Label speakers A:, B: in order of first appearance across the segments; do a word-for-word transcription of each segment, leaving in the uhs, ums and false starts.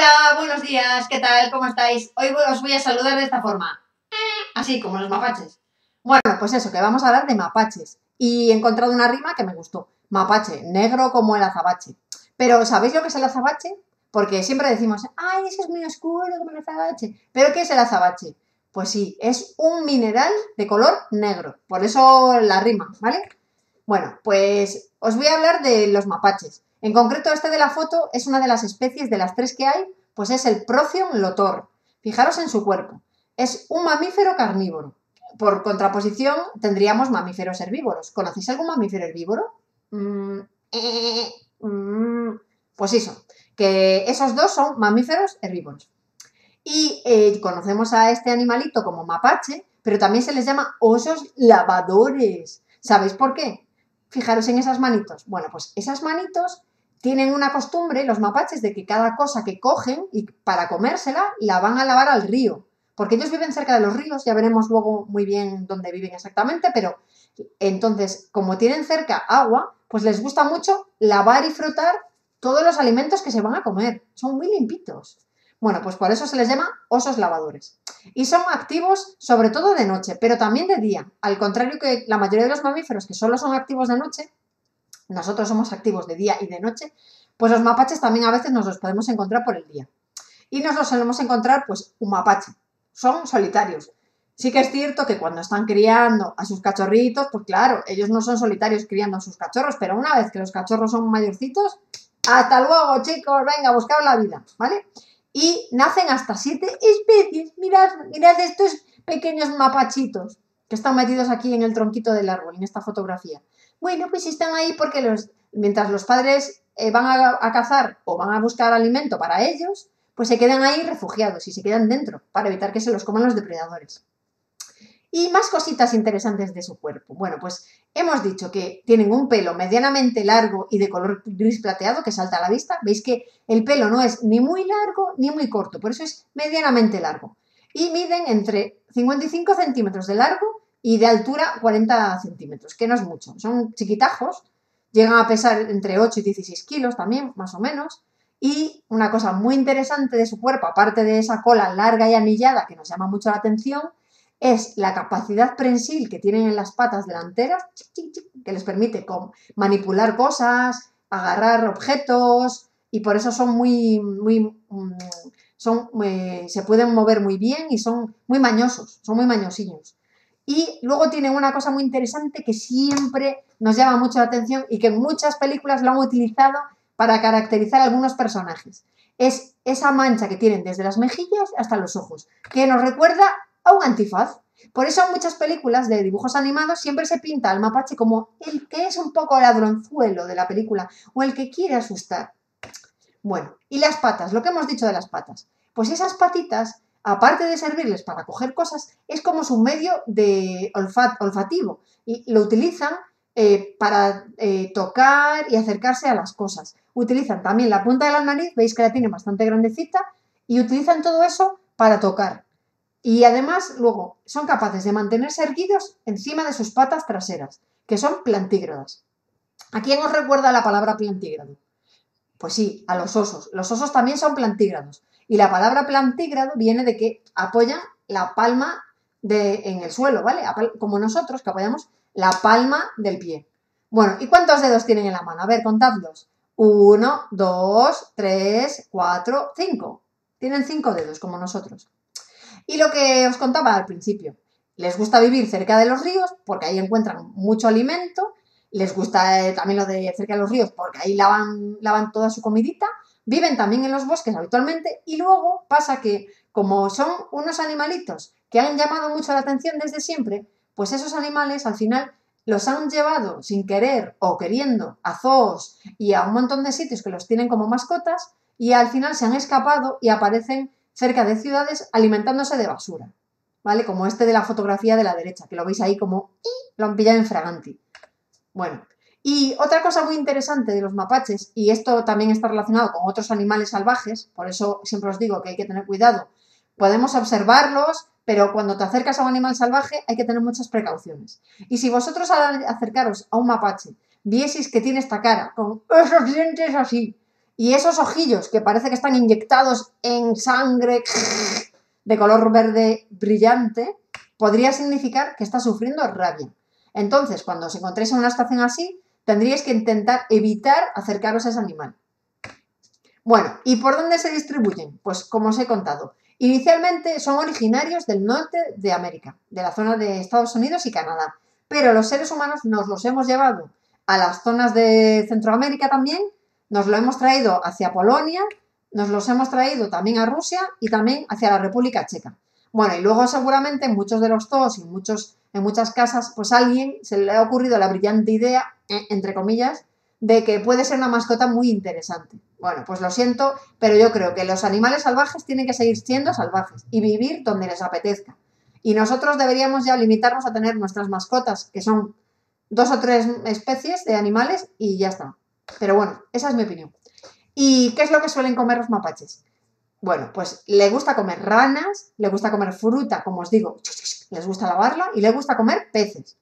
A: Hola, buenos días, ¿qué tal? ¿Cómo estáis? Hoy os voy a saludar de esta forma, así como los mapaches. Bueno, pues eso, que vamos a hablar de mapaches. Y he encontrado una rima que me gustó. Mapache, negro como el azabache. Pero ¿sabéis lo que es el azabache? Porque siempre decimos, ay, eso es muy oscuro como el azabache. ¿Pero qué es el azabache? Pues sí, es un mineral de color negro. Por eso la rima, ¿vale? Bueno, pues os voy a hablar de los mapaches. En concreto, este de la foto es una de las especies de las tres que hay, pues es el Procyon lotor. Fijaros en su cuerpo. Es un mamífero carnívoro. Por contraposición, tendríamos mamíferos herbívoros. ¿Conocéis algún mamífero herbívoro? Mm, eh, mm, pues eso, que esos dos son mamíferos herbívoros. Y eh, conocemos a este animalito como mapache, pero también se les llama osos lavadores. ¿Sabéis por qué? Fijaros en esas manitos. Bueno, pues esas manitos tienen una costumbre, los mapaches, de que cada cosa que cogen y para comérsela la van a lavar al río. Porque ellos viven cerca de los ríos, ya veremos luego muy bien dónde viven exactamente, pero entonces, como tienen cerca agua, pues les gusta mucho lavar y frotar todos los alimentos que se van a comer. Son muy limpitos. Bueno, pues por eso se les llama osos lavadores. Y son activos sobre todo de noche, pero también de día. Al contrario que la mayoría de los mamíferos que solo son activos de noche, nosotros somos activos de día y de noche, pues los mapaches también a veces nos los podemos encontrar por el día. Y nos los solemos encontrar, pues, un mapache. Son solitarios. Sí que es cierto que cuando están criando a sus cachorritos, pues claro, ellos no son solitarios criando a sus cachorros, pero una vez que los cachorros son mayorcitos, hasta luego, chicos, venga, a buscar la vida, ¿vale? Y nacen hasta siete especies. Mirad, mirad estos pequeños mapachitos que están metidos aquí en el tronquito del árbol, en esta fotografía. Bueno, pues están ahí porque los, mientras los padres eh, van a, a cazar o van a buscar alimento para ellos, pues se quedan ahí refugiados y se quedan dentro para evitar que se los coman los depredadores. Y más cositas interesantes de su cuerpo. Bueno, pues hemos dicho que tienen un pelo medianamente largo y de color gris plateado que salta a la vista. Veis que el pelo no es ni muy largo ni muy corto, por eso es medianamente largo. Y miden entre cincuenta y cinco centímetros de largo y de altura cuarenta centímetros, que no es mucho. Son chiquitajos, llegan a pesar entre ocho y dieciséis kilos también, más o menos. Y una cosa muy interesante de su cuerpo, aparte de esa cola larga y anillada que nos llama mucho la atención, es la capacidad prensil que tienen en las patas delanteras, que les permite manipular cosas, agarrar objetos, y por eso son muy, muy, son, muy, se pueden mover muy bien y son muy mañosos, son muy mañosillos. Y luego tienen una cosa muy interesante que siempre nos llama mucho la atención y que en muchas películas lo han utilizado para caracterizar a algunos personajes. Es esa mancha que tienen desde las mejillas hasta los ojos, que nos recuerda a un antifaz. Por eso en muchas películas de dibujos animados siempre se pinta al mapache como el que es un poco ladronzuelo de la película o el que quiere asustar. Bueno, y las patas, lo que hemos dicho de las patas. Pues esas patitas, aparte de servirles para coger cosas, es como su medio de olfat, olfativo y lo utilizan eh, para eh, tocar y acercarse a las cosas. Utilizan también la punta de la nariz, veis que la tiene bastante grandecita, y utilizan todo eso para tocar. Y además, luego, son capaces de mantenerse erguidos encima de sus patas traseras, que son plantígradas. ¿A quién os recuerda la palabra plantígrado? Pues sí, a los osos. Los osos también son plantígrados. Y la palabra plantígrado viene de que apoyan la palma de, en el suelo, ¿vale? Como nosotros, que apoyamos la palma del pie. Bueno, ¿y cuántos dedos tienen en la mano? A ver, contadlos. Uno, dos, tres, cuatro, cinco. Tienen cinco dedos, como nosotros. Y lo que os contaba al principio, les gusta vivir cerca de los ríos porque ahí encuentran mucho alimento, les gusta eh, también lo de cerca de los ríos porque ahí lavan, lavan toda su comidita, viven también en los bosques habitualmente y luego pasa que como son unos animalitos que han llamado mucho la atención desde siempre, pues esos animales al final los han llevado sin querer o queriendo a zoos y a un montón de sitios que los tienen como mascotas y al final se han escapado y aparecen cerca de ciudades alimentándose de basura, ¿vale? Como este de la fotografía de la derecha, que lo veis ahí como lo han pillado en fraganti. Bueno, y otra cosa muy interesante de los mapaches, y esto también está relacionado con otros animales salvajes, por eso siempre os digo que hay que tener cuidado, podemos observarlos, pero cuando te acercas a un animal salvaje hay que tener muchas precauciones. Y si vosotros al acercaros a un mapache vieseis que tiene esta cara, con esos dientes así, Y esos ojillos que parece que están inyectados en sangre de color verde brillante, podría significar que está sufriendo rabia. Entonces, cuando os encontréis en una situación así, tendríais que intentar evitar acercaros a ese animal. Bueno, ¿y por dónde se distribuyen? Pues como os he contado, inicialmente son originarios del norte de América, de la zona de Estados Unidos y Canadá, pero los seres humanos nos los hemos llevado a las zonas de Centroamérica también, nos lo hemos traído hacia Polonia, nos los hemos traído también a Rusia y también hacia la República Checa. Bueno, y luego seguramente en muchos de los zoos y en, muchos, en muchas casas, pues a alguien se le ha ocurrido la brillante idea, eh, entre comillas, de que puede ser una mascota muy interesante. Bueno, pues lo siento, pero yo creo que los animales salvajes tienen que seguir siendo salvajes y vivir donde les apetezca. Y nosotros deberíamos ya limitarnos a tener nuestras mascotas, que son dos o tres especies de animales y ya está. Pero bueno, esa es mi opinión. ¿Y qué es lo que suelen comer los mapaches? Bueno, pues le gusta comer ranas, le gusta comer fruta, como os digo, les gusta lavarla y le gusta comer peces.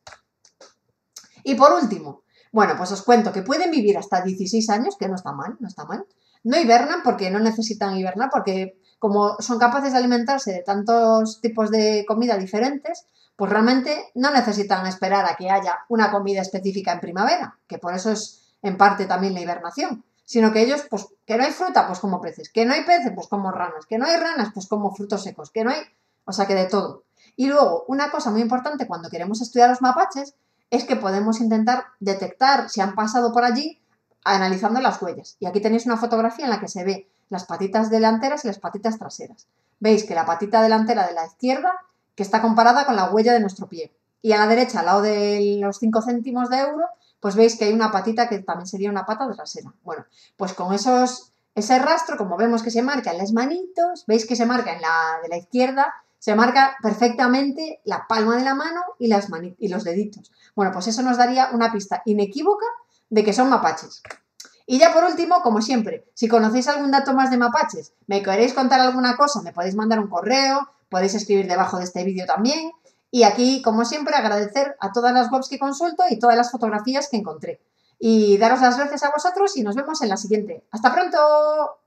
A: Y por último, bueno, pues os cuento que pueden vivir hasta dieciséis años, que no está mal, no está mal. No hibernan porque no necesitan hibernar, porque como son capaces de alimentarse de tantos tipos de comida diferentes, pues realmente no necesitan esperar a que haya una comida específica en primavera, que por eso es en parte también la hibernación, sino que ellos, pues, que no hay fruta, pues como peces, que no hay peces, pues como ranas, que no hay ranas, pues como frutos secos, que no hay, o sea que de todo. Y luego, una cosa muy importante cuando queremos estudiar los mapaches es que podemos intentar detectar si han pasado por allí analizando las huellas. Y aquí tenéis una fotografía en la que se ve las patitas delanteras y las patitas traseras. Veis que la patita delantera de la izquierda que está comparada con la huella de nuestro pie. Y a la derecha, al lado de los cinco céntimos de euro, pues veis que hay una patita que también sería una pata trasera. Bueno, pues con esos, ese rastro, como vemos que se marca en las manitos, veis que se marca en la de la izquierda, se marca perfectamente la palma de la mano y, las y los deditos. Bueno, pues eso nos daría una pista inequívoca de que son mapaches. Y ya por último, como siempre, si conocéis algún dato más de mapaches, me queréis contar alguna cosa, me podéis mandar un correo, podéis escribir debajo de este vídeo también. Y aquí, como siempre, agradecer a todas las webs que consulto y todas las fotografías que encontré. Y daros las gracias a vosotros y nos vemos en la siguiente. ¡Hasta pronto!